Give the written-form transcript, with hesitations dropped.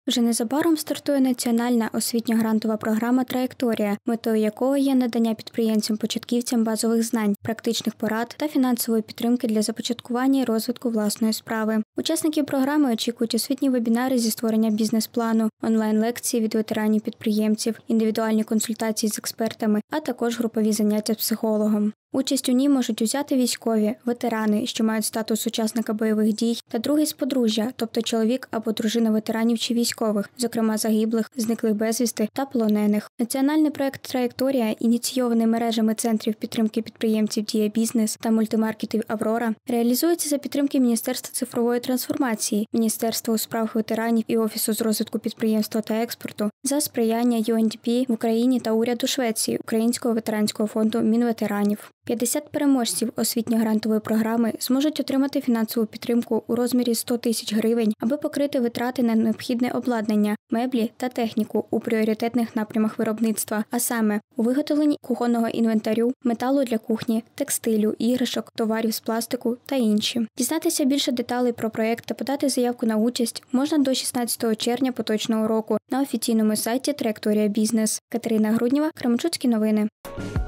Вже незабаром стартує національна освітньо-грантова програма «Траєкторія», метою якої є надання підприємцям-початківцям базових знань, практичних порад та фінансової підтримки для започаткування і розвитку власної справи. Учасників програми очікують освітні вебінари зі створення бізнес-плану, онлайн-лекції від ветеранів-підприємців, індивідуальні консультації з експертами, а також групові заняття з психологом. Участь у ній можуть взяти військові, ветерани, що мають статус учасника бойових дій, та другий з подружжя, тобто чоловік або дружина ветеранів чи військових, зокрема загиблих, зниклих безвісти та полонених. Національний проект «Траєкторія», ініційований мережами центрів підтримки підприємців «Дія Бізнес» та мультимаркетів «Аврора», реалізується за підтримки Міністерства цифрової трансформації, Міністерства у справах ветеранів і Офісу з розвитку підприємства та експорту, за сприяння UNDP в Україні та уряду Швеції, Українського ветеранського фонду Мінветеранів. 50 переможців освітньо-грантової програми зможуть отримати фінансову підтримку у розмірі 100 тисяч гривень, аби покрити витрати на необхідне обладнання, меблі та техніку у пріоритетних напрямах виробництва, а саме у виготовленні кухонного інвентарю, металу для кухні, текстилю, іграшок, товарів з пластику та інші. Дізнатися більше деталей про проєкт та подати заявку на участь можна до 16 червня поточного року на офіційному сайті «Траєкторія Бізнес». Катерина Груднєва, Кременчуцькі новини.